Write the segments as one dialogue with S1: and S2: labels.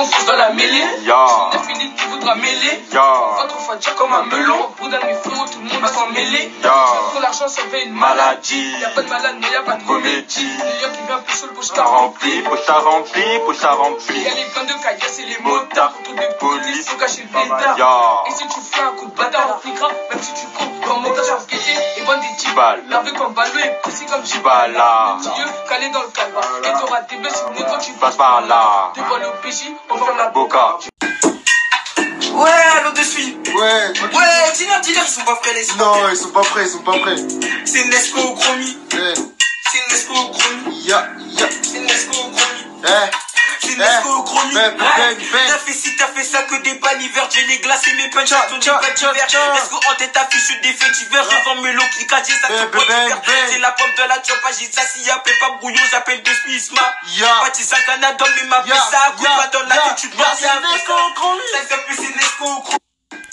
S1: on pousse dans la mêlée.
S2: Ya.
S1: T'as fini, tu voudras mêler.
S2: Ya.
S1: Votre fatia comme un melon. Bouddha mes frérots, tout le monde va s'en mêler.
S2: Ya.
S1: Pour l'argent, ça fait une maladie. Y'a pas de malade, mais y'a pas de comédie. D'ailleurs, qui vient plus chaud, le poche
S2: Poche à rempli, poche à rempli, poche à rempli.
S1: Y'a les 22 caillasse et les motards. Autour des polices, faut cacher le pétard.
S2: Ya.
S1: Et si tu fais un coup de bâtard, on appliquera. Même si tu cours comme motard sur guetté et vend des 10 balles. Nerveux comme Balou et précis comme
S2: Jibala.
S1: Dieu, calé dans le calva. Et t'auras tes bleus si quand tu
S2: Passe par là.
S1: devant le PJ, on ferme la
S2: Boca.
S1: Ouais, allô de filles.
S3: Ouais.
S1: Ouais, dis-leur, ils sont pas prêts les sons.
S3: Non, ils sont pas prêts, ils sont pas prêts.
S1: C'est Nesco au chromie.
S3: Eh,
S1: C'est Nesco au chromie.
S3: ya.
S1: C'est Nesco au chromie. C'est
S3: Eh,
S1: Nesco au chromie.
S3: ben.
S1: T'as fait ci, t'as fait ça que des balles hiver. J'ai les glaces et mes punches sont des balles d'hiver. Nesco en tête affiche des faits divers. Revends Melo qui cache ça te prend d'hiver. C'est la pomme de la chopa, j'ai ça. Si y'a pas brouillon, j'appelle de Smisma.
S3: Ya.
S1: Parti ça Canada, mais ma paix ça coupe pas dans la tête. Tu te penses à
S3: Nesco au chromie.
S1: ça s'appelle c'est Nesco au chromie.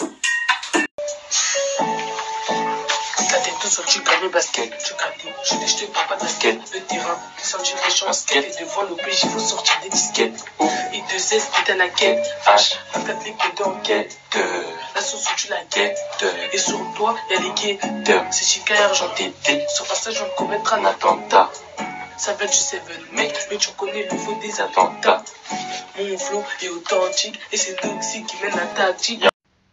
S1: La tête tout sur tu gagnes le basket, tu gagnes, je te parle pas de basket. Le terrain, qui sortit les champs, skate. Et devant l'OPJ, il faut sortir des disquettes. I de 16, putain la quête. H, 24 les codes d'enquête. La sauce où tu la guettes. Et sur toi, y'a les guettes. C'est chica et argenté. Sur passage, on va commettre un attentat. Ça va du 7 mec, mais tu connais le faux des attentats. Mon flow est authentique et c'est toxique qui mène la tactique.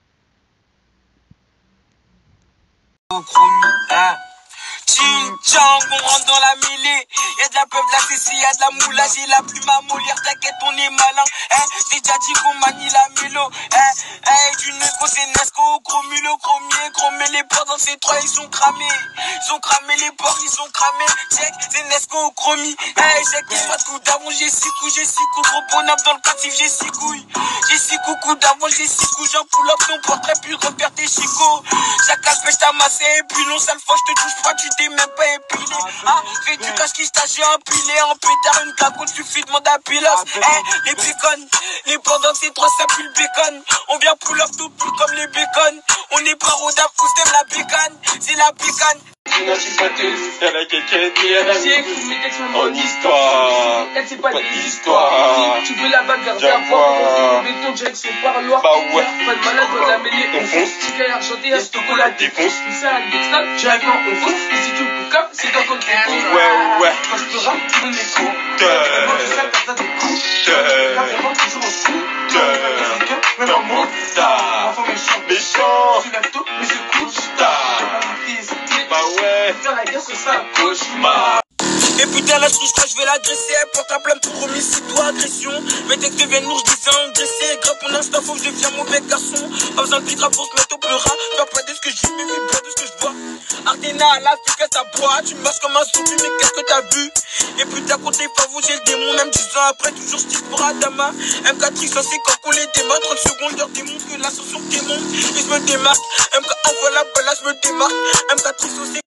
S1: Au chromie, hein. Ching-chang, on rentre dans la mêlée. Y'a de la peuple, la CC, y'a de la moula. J'ai la plume à Molière, t'inquiète, on est malin. J'ai déjà dit qu'on manie la mélo. Du Nesco, c'est Nesco au chromie, le chromier. Chromé les portes dans ces trois, ils sont cramés. Ils ont cramé les portes, ils sont cramés. Check, c'est Nesco au chromie. Check, les pas de coups d'avant, j'ai 6 coups, Gros bonhomme dans le passif, j'ai 6 couilles. J'ai 6 coups d'avant, j'ai 6 coups. J'en pull up ton portrait, puis repère tes chicots. Chaque pêche t'as massé, et puis non, sale fois, je te touche pas, tu t'es même pas épilé. Fais du cash qui j'ai empilé, en pétard, une cagoule, suffit de demander à Pilos. Les bacon, les pendants, c'est trois, ça pue le bacon. On vient pull up tout pull comme les bacon. On est pas rodaf, où t'aimes la bacon, c'est la bacon.
S2: Y'a la quéquette et y'a la en histoire.
S1: Elle c'est pas
S2: Pas
S1: des
S2: d'histoire.
S1: histoires. Tu veux la bagarre d'avoir. Béton, Jack, c'est parloir.
S2: Bah ouais.
S1: Pas de malade dans la mêlée.
S2: On fonce.
S1: Ticket argenté, y'a ce chocolat.
S2: Défonce.
S1: Ça, un dextal. Directement, on fonce. Et si tu me capes, c'est dans ton téléphone.
S2: Ouais.
S1: Quand je te rame, tu donnes les coups. Moi, je sais, t'as des coups. Vraiment, toujours au scoop. Même en motard. Enfant méchant. Tu lèves tôt, mais je couche.
S2: Bah ouais.
S1: Faire la guerre, ce sera un cauchemar. Et putain la trouche, je vais l'agresser. Elle porte un plainte pour homicide ou agression. Mes textes deviennent lourds, je disais engraissé. Grave pour l'instant, faut que je devienne mauvais garçon. Pas besoin de pitra pour se mettre au pleura. Faire pas de ce que je vis, mais pas de ce que je vois. Artena à l'Afrique, ça boit. Tu marches comme un zombie, mais qu'est-ce que t'as vu? Et putain, contre les favoris, j'ai le démon. Même 10 ans après, toujours style pour Adama. MK3, ça c'est quand on les démarre. 30 secondes, leur démontre que l'ascension démonte. Et je me démarque. MK envoie la balle, je me démarque. MK3, c'est